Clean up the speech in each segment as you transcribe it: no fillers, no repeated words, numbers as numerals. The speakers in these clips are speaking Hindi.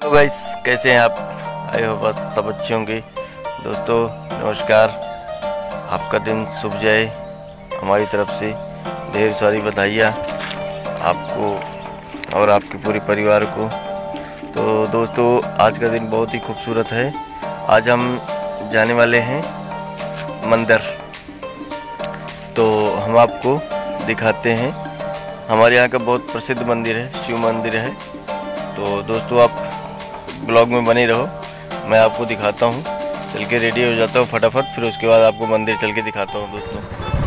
तो गाइस कैसे हैं आप? आई हो बस सब अच्छे होंगे। दोस्तों नमस्कार, आपका दिन शुभ जाए। हमारी तरफ से ढेर सारी बधाइयाँ आपको और आपके पूरे परिवार को। तो दोस्तों आज का दिन बहुत ही खूबसूरत है। आज हम जाने वाले हैं मंदिर, तो हम आपको दिखाते हैं। हमारे यहाँ का बहुत प्रसिद्ध मंदिर है, शिव मंदिर है। तो दोस्तों आप ब्लॉग में बने रहो, मैं आपको दिखाता हूँ। चल के रेडी हो जाता हूँ फटाफट, फिर उसके बाद आपको मंदिर चल के दिखाता हूँ। दोस्तों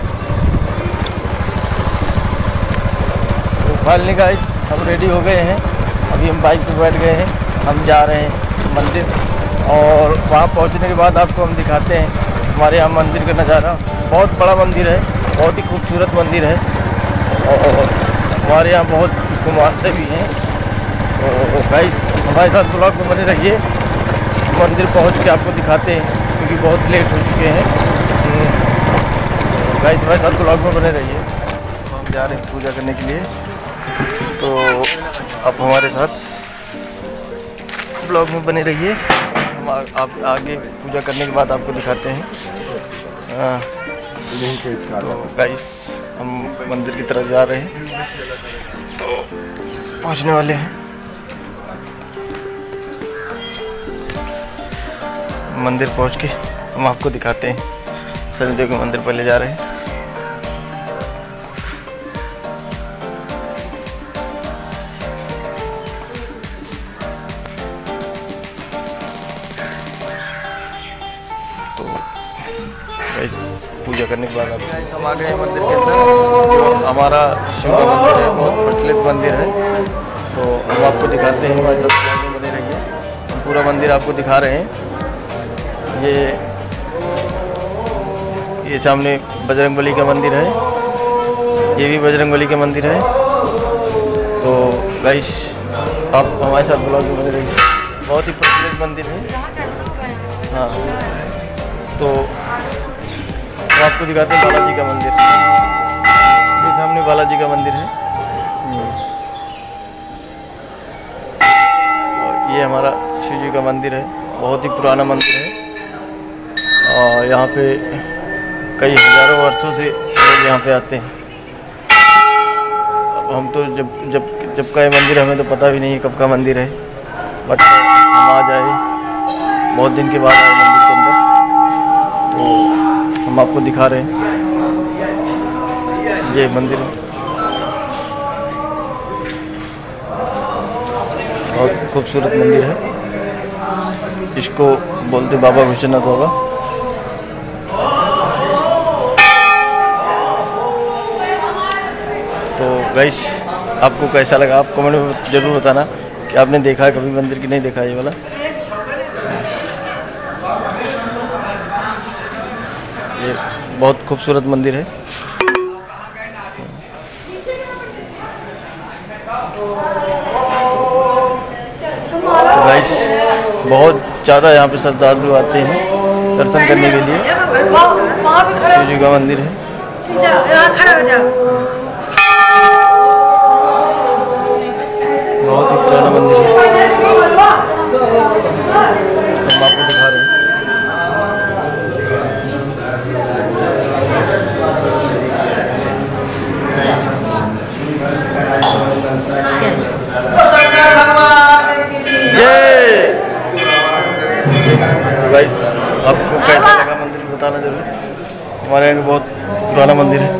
तो फाइनली गाइस हम रेडी हो गए हैं। अभी हम बाइक पे बैठ गए हैं, हम जा रहे हैं मंदिर। और वहाँ पहुँचने के बाद आपको हम दिखाते हैं हमारे यहाँ मंदिर का नज़ारा। बहुत बड़ा मंदिर है, बहुत ही खूबसूरत मंदिर है और हमारे यहाँ बहुत इसको मानते भी हैं। तो गाइस हमारे साथ ब्लॉग में बने रहिए, मंदिर पहुंच के आपको दिखाते हैं क्योंकि बहुत लेट हो चुके हैं। तो गाइस हमारे साथ ब्लॉग में बने रहिए। हम जा रहे हैं पूजा करने के लिए, तो आप हमारे साथ ब्लॉग में बने रहिए। हम आप आगे पूजा करने के बाद आपको दिखाते हैं। तो गाइस हम मंदिर की तरफ जा रहे हैं, तो पहुंचने वाले हैं। मंदिर पहुंच के हम आपको दिखाते हैं। शनिदेव के मंदिर पर ले जा रहे हैं। तो गाइस पूजा करने के बाद आप गाइस हम आ गए हैं मंदिर के अंदर। जो हमारा शिव का मंदिर है, बहुत प्रचलित मंदिर है। तो हम आपको दिखाते हैं, हमारे साथ बने रहिए। हम पूरा मंदिर आपको दिखा रहे हैं। ये सामने बजरंगबली का मंदिर है, ये भी बजरंगबली का मंदिर है। तो गाइस आप हमारे साथ ब्लॉग में बने रहिए, बहुत ही प्रचलित मंदिर है। हाँ तो हम आपको दिखाते हैं बालाजी का मंदिर। ये सामने बालाजी का मंदिर है। और ये हमारा शिव जी का मंदिर है, बहुत ही पुराना मंदिर है। और यहाँ पे कई हज़ारों वर्षों से लोग यहाँ पे आते हैं। अब हम तो जब का ये मंदिर हमें तो पता भी नहीं है कब का मंदिर है, बट हम आज आए, बहुत दिन के बाद आए मंदिर के अंदर। तो हम आपको दिखा रहे हैं ये मंदिर है, बहुत खूबसूरत मंदिर है। इसको बोलते बाबा विश्वनाथ बाबा। तो गाइस आपको कैसा लगा आप कमेंट में ज़रूर बताना कि आपने देखा है कभी मंदिर की नहीं देखा ये वाला। ये बहुत खूबसूरत मंदिर है। तो गाइस बहुत ज़्यादा यहाँ पे श्रद्धालु आते हैं दर्शन करने के लिए। शिव जी का मंदिर है। बहुत ही पुराना मंदिर है, हम आपको दिखा रहे हैं। जय। तो गाइस आपको कैसा लगा मंदिर बताना जरूर। हमारे यहाँ बहुत पुराना मंदिर है।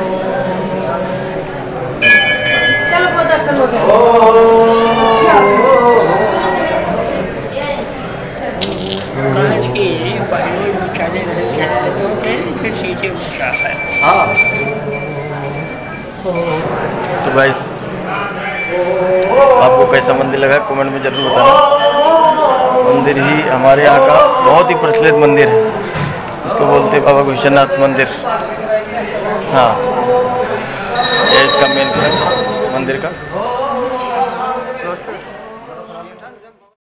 तो गाइस आपको कैसा मंदिर लगा कमेंट में जरूर बताना। मंदिर ही हमारे यहाँ का बहुत ही प्रचलित मंदिर है, इसको बोलते बाबा विश्वनाथ मंदिर। हाँ ये इसका मेन है मंदिर का।